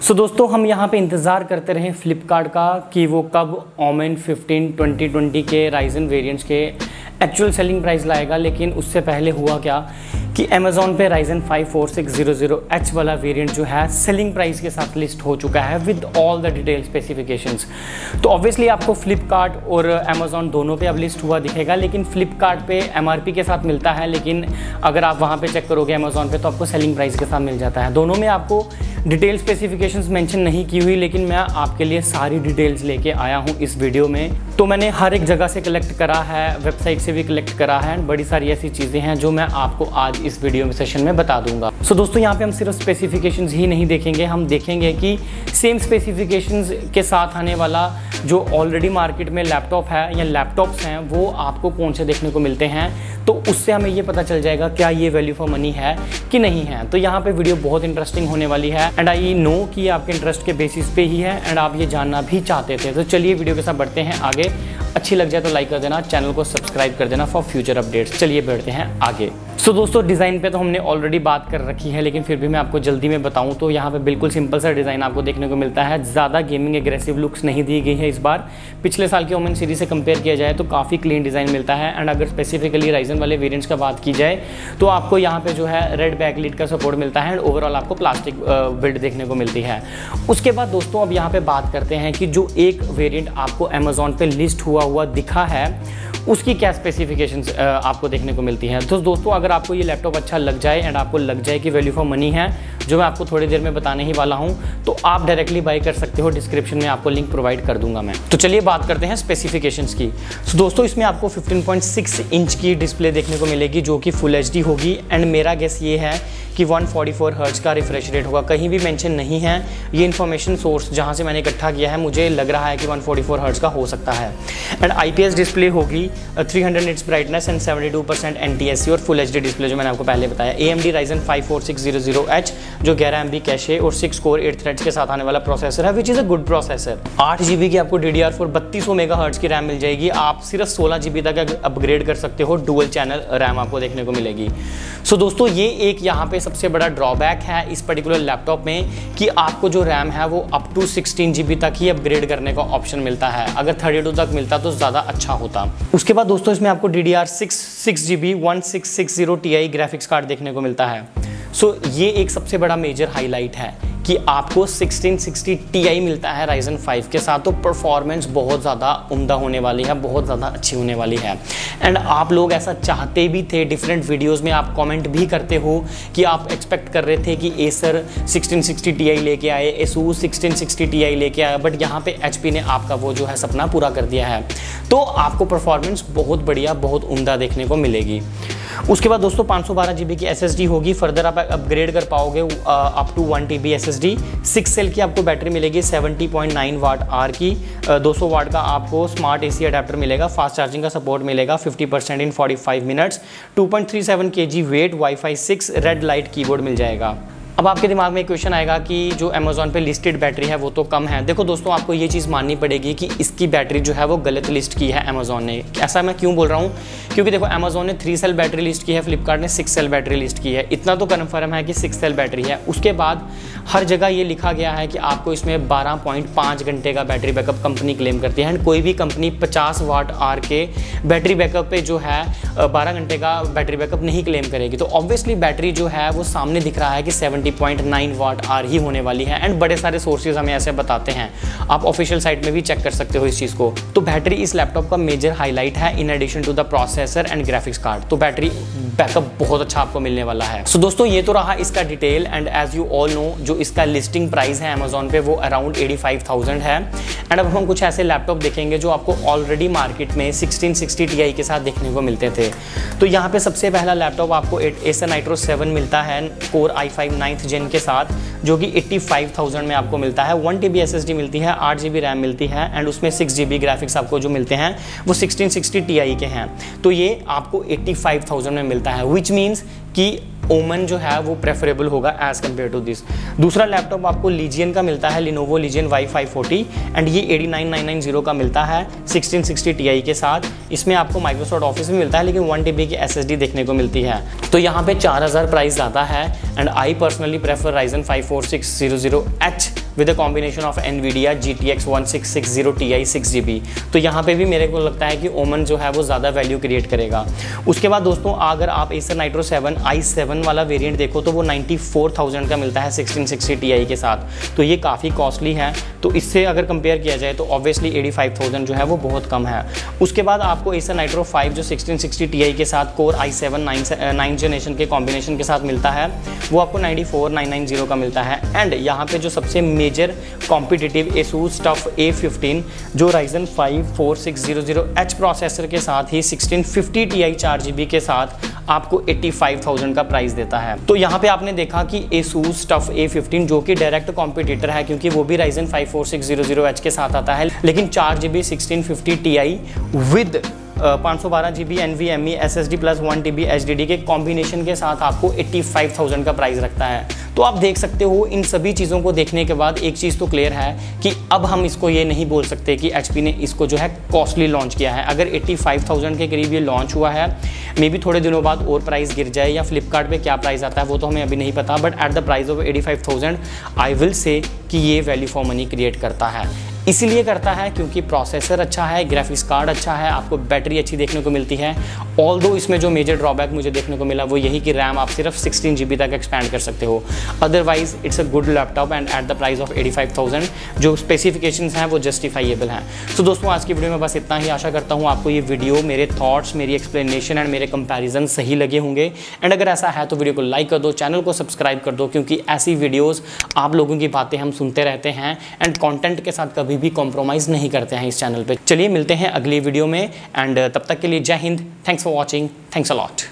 सो दोस्तों हम यहाँ पे इंतज़ार करते रहे फ्लिपकार्ट का कि वो कब ओमेन 15 2020 के राइजन वेरिएंट्स के एक्चुअल सेलिंग प्राइस लाएगा, लेकिन उससे पहले हुआ क्या कि अमेज़ॉन पे राइजन 5 4600H वाला वेरिएंट जो है सेलिंग प्राइस के साथ लिस्ट हो चुका है with all the detail specifications. तो ऑब्वियसली आपको फ्लिपकार्ट और अमेज़ॉन दोनों पे अब लिस्ट हुआ दिखेगा, लेकिन फ्लिपकार्ट पे MRP के साथ मिलता है, लेकिन अगर आप वहाँ पे चेक करोगे अमेज़ॉन पे तो आपको सेलिंग प्राइस के साथ मिल जाता है। दोनों में आपको डिटेल स्पेसिफिकेशंस मेंशन नहीं की हुई, लेकिन मैं आपके लिए सारी डिटेल्स लेके आया हूँ इस वीडियो में। तो मैंने हर एक जगह से कलेक्ट करा है, वेबसाइट से भी कलेक्ट करा है, बड़ी सारी ऐसी चीज़ें हैं जो मैं आपको आज इस वीडियो में सेशन में बता दूंगा। सो दोस्तों यहाँ पे हम सिर्फ स्पेसिफिकेशंस ही नहीं देखेंगे, हम देखेंगे कि सेम स्पेसिफिकेशंस के साथ आने वाला जो ऑलरेडी मार्केट में लैपटॉप है या लैपटॉप्स हैं वो आपको कौन से देखने को मिलते हैं, तो उससे हमें ये पता चल जाएगा क्या ये वैल्यू फॉर मनी है कि नहीं है। तो यहाँ पे वीडियो बहुत इंटरेस्टिंग होने वाली है एंड आई नो कि आपके इंटरेस्ट के बेसिस पे ही है एंड आप ये जानना भी चाहते थे। तो चलिए वीडियो के साथ बढ़ते हैं आगे। अच्छी लग जाए तो लाइक कर देना, चैनल को सब्सक्राइब कर देना फॉर फ्यूचर अपडेट्स। चलिए बढ़ते हैं आगे। सो दोस्तों डिज़ाइन पे तो हमने ऑलरेडी बात कर रखी है, लेकिन फिर भी मैं आपको जल्दी में बताऊं तो यहाँ पे बिल्कुल सिंपल सा डिज़ाइन आपको देखने को मिलता है। ज़्यादा गेमिंग एग्रेसिव लुक्स नहीं दी गई है इस बार। पिछले साल की ओमेन सीरीज से कंपेयर किया जाए तो काफ़ी क्लीन डिज़ाइन मिलता है एंड अगर स्पेसिफिकली राइजन वाले वेरियंट्स का बात की जाए तो आपको यहाँ पे जो है रेड बैकलाइट का सपोर्ट मिलता है एंड ओवरऑल आपको प्लास्टिक बिल्ड देखने को मिलती है। उसके बाद दोस्तों अब यहाँ पे बात करते हैं कि जो एक वेरिएंट आपको अमेज़ॉन पे लिस्ट हुआ दिखा है उसकी क्या स्पेसिफिकेशंस आपको देखने को मिलती हैं। तो दोस्तों अगर आपको ये लैपटॉप अच्छा लग जाए एंड आपको लग जाए कि वैल्यू फॉर मनी है, जो मैं आपको थोड़ी देर में बताने ही वाला हूं, तो आप डायरेक्टली बाय कर सकते हो। डिस्क्रिप्शन में आपको लिंक प्रोवाइड कर दूंगा मैं। तो चलिए बात करते हैं स्पेसिफिकेशंस की। तो दोस्तों इसमें आपको 15.6 इंच की डिस्प्ले देखने को मिलेगी जो कि फुल HD होगी एंड मेरा गेस ये है कि 144 हर्ट्ज का रिफ्रेश रेट होगा। कहीं भी मेंशन नहीं है, ये इन्फॉर्मेशन सोर्स जहां से मैंने इकट्ठा किया है, मुझे लग रहा है कि 144 हर्ट्ज का हो सकता है एंड IPS डिस्प्ले होगी, 300 निट्स ब्राइटनेस एंड 72% NTSC और फुल HD डिस्प्ले जो मैंने आपको पहले बताया। AMD Ryzen 5 4600H जो 11 MB कैशे और 6 कोर 8 थ्रेड्स के साथ आने वाला प्रोसेसर है, which is a good processor. 8 GB की आपको DDR4 3200 मेगाहर्ट्ज की रैम मिल जाएगी। आप सिर्फ 16 GB तक अपग्रेड कर सकते हो, डुअल चैनल रैम आपको देखने को मिलेगी। सो दोस्तों ये एक यहाँ पे सबसे बड़ा ड्रॉबैक है इस पर्टिकुलर लैपटॉप में कि आपको जो रैम है वो अप टू 16 GB तक ही अपग्रेड करने का ऑप्शन मिलता है। अगर 32 तक मिलता तो ज़्यादा अच्छा होता। उसके बाद दोस्तों इसमें आपको DDR6 6GB 1660 Ti graphics card देखने को मिलता है। सो ये एक सबसे बड़ा मेजर हाईलाइट है कि आपको 1660 Ti मिलता है Ryzen 5 के साथ। तो परफॉर्मेंस बहुत ज़्यादा उम्दा होने वाली है, बहुत ज़्यादा अच्छी होने वाली है एंड आप लोग ऐसा चाहते भी थे। डिफरेंट वीडियोस में आप कमेंट भी करते हो कि आप एक्सपेक्ट कर रहे थे कि Acer 1660 Ti लेके आए, ASUS 1660 Ti लेके आया, बट यहाँ पे HP ने आपका वो जो है सपना पूरा कर दिया है। तो आपको परफॉर्मेंस बहुत बढ़िया, बहुत उम्दा देखने को मिलेगी। उसके बाद दोस्तों 512 GB की SSD होगी। फर्दर आप अपग्रेड कर पाओगे up to 1 TB SSD। 6 cell की आपको बैटरी मिलेगी 70.9 वाट आर की। 200 वाट का आपको स्मार्ट AC अडेप्टर मिलेगा। फास्ट चार्जिंग का सपोर्ट मिलेगा 50% in 45 minutes. 2.37 kg weight, Wi-Fi 6, red light keyboard मिल जाएगा। अब आपके दिमाग में एक क्वेश्चन आएगा कि जो अमेज़ॉन पे लिस्टेड बैटरी है वो तो कम है। देखो दोस्तों आपको ये चीज़ माननी पड़ेगी कि इसकी बैटरी जो है वो गलत लिस्ट की है अमेज़ॉन ने। ऐसा मैं क्यों बोल रहा हूँ, क्योंकि देखो अमेज़ॉन ने 3 सेल बैटरी लिस्ट की है, फ्लिपकार्ट ने 6 सेल बैटरी लिस्ट की है। इतना तो कन्फर्म है कि 6 सेल बैटरी है। उसके बाद हर जगह ये लिखा गया है कि आपको इसमें 12.5 घंटे का बैटरी बैकअप कंपनी क्लेम करती है एंड कोई भी कंपनी 50 वाट आर के बैटरी बैकअप पे जो है 12 घंटे का बैटरी बैकअप नहीं क्लेम करेगी। तो ऑब्वियसली बैटरी जो है वो सामने दिख रहा है कि 70.9 वाट आर ही होने वाली है एंड बड़े सारे सोर्सेज हमें ऐसे बताते हैं। आप ऑफिशियल साइट में भी चेक कर सकते हो इस चीज़ को। तो बैटरी इस लैपटॉप का मेजर हाईलाइट है in addition to the processor and graphics card. तो बैटरी बैकअप बहुत अच्छा आपको मिलने वाला है। सो दोस्तों ये तो रहा इसका detail and as you all know जो इसका लिस्टिंग प्राइस है अमेज़ॉन पे वो अराउंड 85,000 है। एंड अब हम कुछ ऐसे लैपटॉप देखेंगे जो आपको ऑलरेडी मार्केट में 1660 Ti के साथ देखने को मिलते थे। तो यहाँ पे सबसे पहला लैपटॉप आपको Acer Nitro 7 मिलता है कोर i5 9th जेन के साथ, जो कि 85,000 में आपको मिलता है। 1 TB SSD मिलती है, 8 GB रैम मिलती है एंड उसमें 6 GB ग्राफिक्स आपको जो मिलते हैं वो 1660 Ti के हैं। तो ये आपको 85,000 में मिलता है, विच मीन्स कि ओमन जो है वो प्रेफरेबल होगा एज कम्पेयर टू दिस। दूसरा लैपटॉप आपको लीजियन का मिलता है, लिनोवो लीजियन Y540 एंड ये 89990 का मिलता है 1660 Ti के साथ। इसमें आपको माइक्रोसॉफ्ट ऑफिस भी मिलता है लेकिन 1 TB की SSD देखने को मिलती है। तो यहाँ पे 4000 प्राइस ज़्यादा है and I personally prefer Ryzen 5 4600H with a combination of NVIDIA GTX 1660 Ti 6GB। तो यहाँ पे भी मेरे को लगता है कि ओमन जो है वो ज़्यादा वैल्यू क्रिएट करेगा। उसके बाद दोस्तों अगर आप Acer Nitro 7 i7 वाला वेरिएंट देखो तो वो 94,000 का मिलता है 1660 Ti के साथ। तो ये काफ़ी कॉस्टली है, तो इससे अगर कंपेयर किया जाए तो ऑब्वियसली 85,000 जो है वो बहुत कम है। उसके बाद आपको Acer Nitro 5 जो 1660 Ti के साथ Core i7 9th जनरेशन के कॉम्बिनेशन के साथ मिलता है वो आपको 94,990 का मिलता है। एंड यहाँ पे जो सबसे major competitive Asus TUF A15 जो Ryzen 5 4600H प्रोसेसर के साथ ही 1650 Ti 4GB के साथ आपको 85,000 का प्राइस देता है। तो यहाँ पे आपने देखा कि Asus TUF A15 जो कि डायरेक्ट कॉम्पिटिटर है क्योंकि वो भी Ryzen 5 4600H के साथ आता है, लेकिन 4GB 1650 Ti with 512GB NVMe SSD plus 1 TB HDD के कॉम्बिनेशन के साथ आपको 85,000 का प्राइस रखता है। तो आप देख सकते हो इन सभी चीज़ों को देखने के बाद एक चीज़ तो क्लियर है कि अब हम इसको ये नहीं बोल सकते कि HP ने इसको जो है कॉस्टली लॉन्च किया है। अगर 85,000 के करीब ये लॉन्च हुआ है, मे बी थोड़े दिनों बाद और प्राइस गिर जाए या फ्लिपकार्ट पे क्या प्राइस आता है वो तो हमें अभी नहीं पता, but at the price of 85,000 I will say कि ये वैल्यू फॉर मनी क्रिएट करता है। इसीलिए करता है क्योंकि प्रोसेसर अच्छा है, ग्राफिक्स कार्ड अच्छा है, आपको बैटरी अच्छी देखने को मिलती है। ऑल्दो इसमें जो मेजर ड्रॉबैक मुझे देखने को मिला वो यही कि रैम आप सिर्फ 16GB तक एक्सपैंड कर सकते हो। Otherwise it's a good laptop and at the price of 85,000 जो स्पेसिफिकेशंस हैं वो जस्टिफाइएबल हैं। तो दोस्तों आज की वीडियो में बस इतना ही। आशा करता हूँ आपको ये वीडियो, मेरे थॉट्स, मेरी एक्सप्लेनेशन एंड मेरे कंपैरिजन सही लगे होंगे। एंड अगर ऐसा है तो वीडियो को लाइक कर दो, चैनल को सब्सक्राइब कर दो, क्योंकि ऐसी वीडियोज़ आप लोगों की बातें हम सुनते रहते हैं एंड कॉन्टेंट के साथ कभी भी कॉम्प्रोमाइज़ नहीं करते हैं इस चैनल पे। चलिए मिलते हैं अगली वीडियो में एंड तब तक के लिए जय Hind, thanks for watching, thanks a lot.